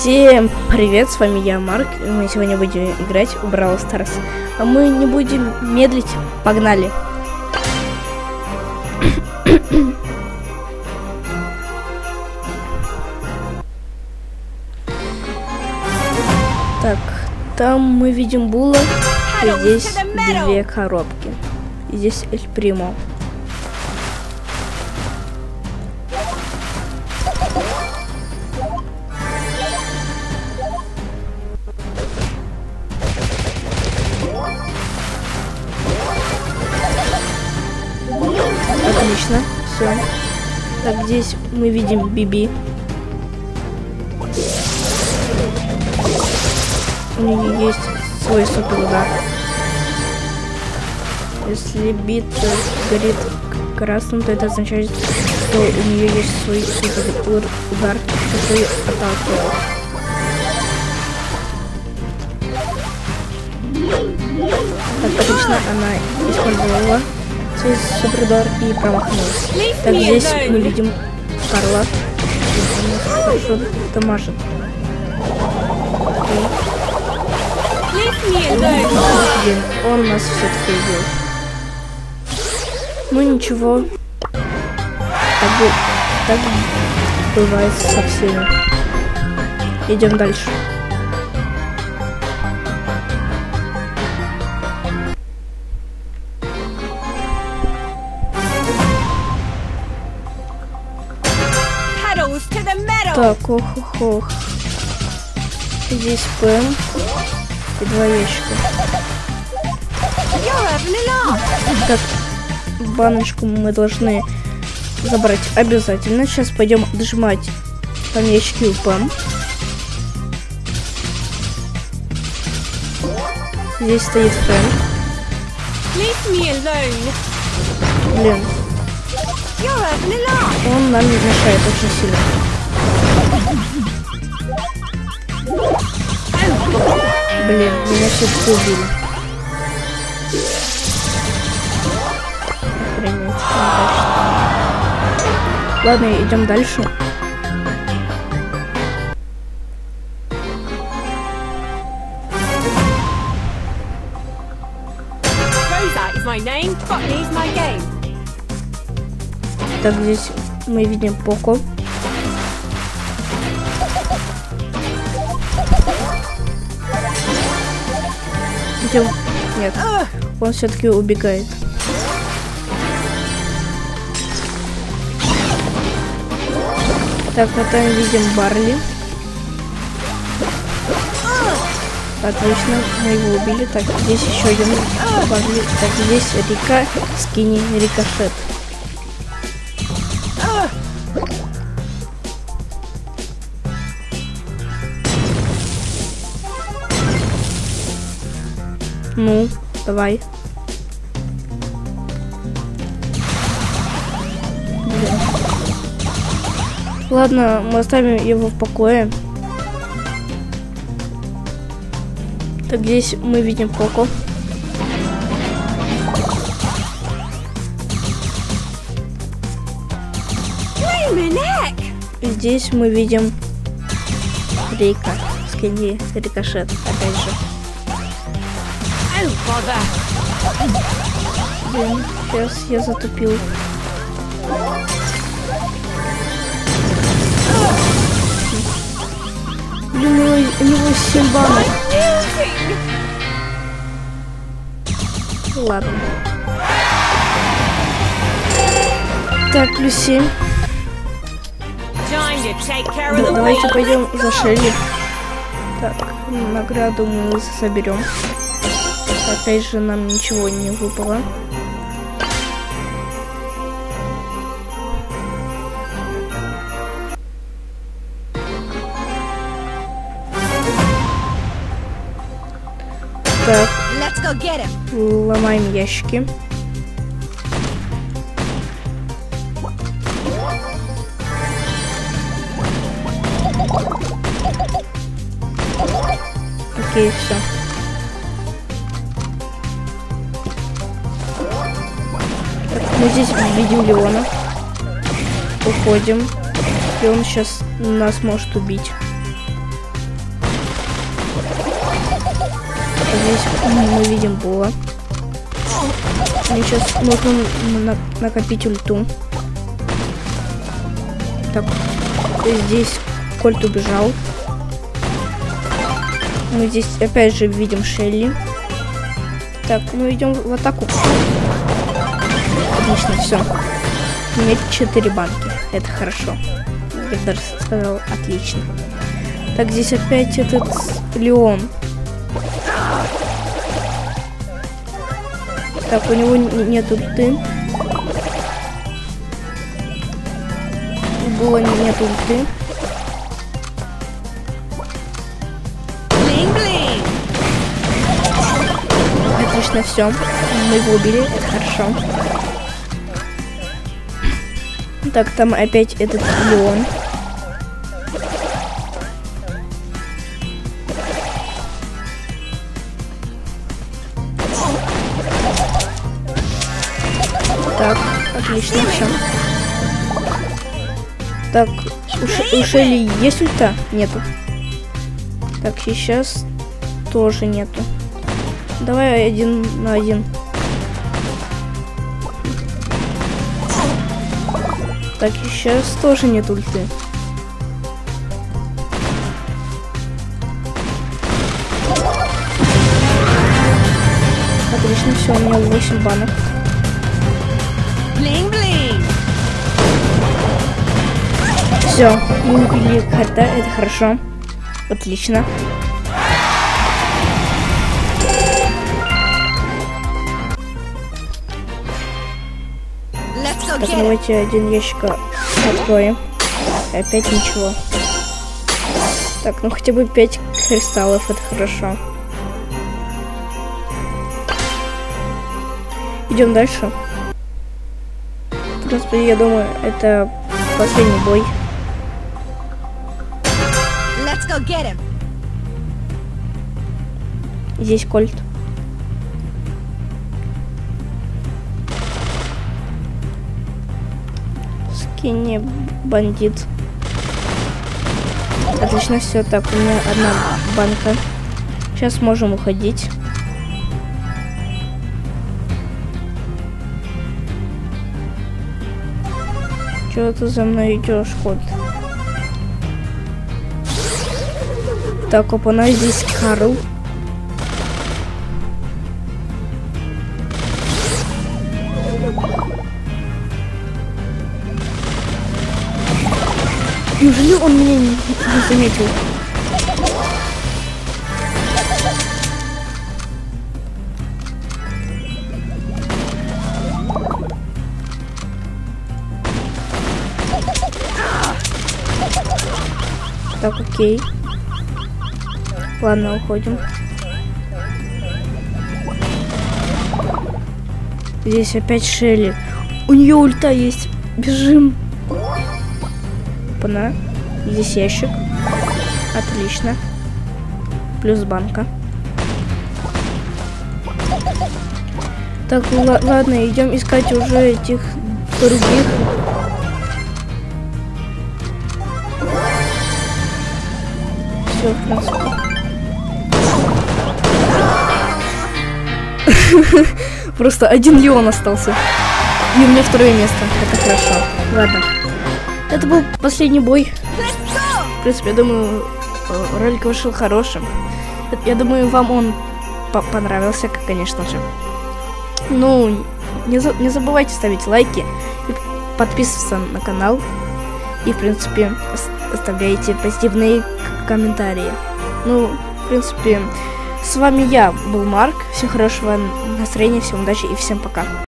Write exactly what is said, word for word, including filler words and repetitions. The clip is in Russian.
Всем привет, с вами я, Марк, и мы сегодня будем играть в Brawl Stars. А мы не будем медлить, погнали. Так, там мы видим Була, и здесь две коробки. И здесь Эль Примо. Отлично, все. Так, здесь мы видим Биби. У нее есть свой супер удар. Если бит горит красным, то это означает, что у нее есть свой супер удар, который отталкивает. Так, отлично, она использовала свой супер удар и промахнулась. Так, здесь мы видим Карла. Он хорошо дамажит. Блин, он нас все-таки убил. Ну ничего. Так, так бывает со всеми. Идем дальше. Так, ох, ох, ох. Здесь Пэм и два ящика. Так, баночку мы должны забрать обязательно. Сейчас пойдем отжимать там ящики у Пэм. Здесь стоит Фрэнк. Блин. Он нам мешает очень сильно. Блин, меня все-таки убили. Охренеть, ладно, идем дальше. Так, здесь мы видим Поко. Идем. Нет, он все-таки убегает. Так, вот там видим Барли. Отлично, мы его убили. Так, здесь еще один Барли. Так, здесь Рика, Скини, Рикошет. Ну, давай. Блин. Ладно, мы оставим его в покое. Так, здесь мы видим Поко. И здесь мы видим Рейка, Скини, Рикошет, опять же. Блин, сейчас я затупил. Блин, у него, у него семь банок. Ладно. Так, плюс семь. Да, давайте пойдем за Шелли. Так, награду мы соберем. Опять же, нам ничего не выпало. Так, ломаем ящики. Окей, все. Мы здесь видим Леона. Уходим. И он сейчас нас может убить. Здесь мы видим Була. Мне сейчас нужно на накопить ульту. Так, здесь Кольт убежал. Мы здесь опять же видим Шелли. Так, мы идем в атаку. Отлично, все. У меня четыре банки. Это хорошо. Я бы даже сказал отлично. Так, здесь опять этот Леон. Так, у него нет ульты. У Була нет ульты. Отлично, все. Мы его убили, это хорошо. Так, там опять этот Леон. Так, отлично, все. Так, у, Ш у Шелли есть ульта? Нету. Так, сейчас тоже нету. Давай один на один. Так, сейчас тоже нет ульты. Отлично, все, у меня восемь банок. Все, мы убили Харта, это хорошо. Отлично. Так, давайте один ящик откроем. Опять ничего. Так, ну хотя бы пять кристаллов, это хорошо. Идем дальше. В принципе, я думаю, это последний бой. Здесь Кольт. Скини бандит. Отлично, все. Так, у меня одна банка. Сейчас можем уходить. Чего ты за мной идешь, Кольт? Так, опа-на, здесь Карл. Неужели он меня не, не заметил? Так, окей. Ладно, уходим. Здесь опять Шелли. У нее ульта есть. Бежим. Опа-на. Здесь ящик. Отлично. Плюс банка. Так, ладно, идем искать уже этих других. Все, в принципе. Просто один Леон остался. И у меня второе место. Это хорошо. Ладно. Это был последний бой. В принципе, я думаю, ролик вышел хорошим. Я думаю, вам он понравился, конечно же. Ну, не, за не забывайте ставить лайки и подписываться на канал. И, в принципе, оставляйте позитивные комментарии. Ну, в принципе, с вами я был Марк. Всем хорошего настроения, всем удачи и всем пока.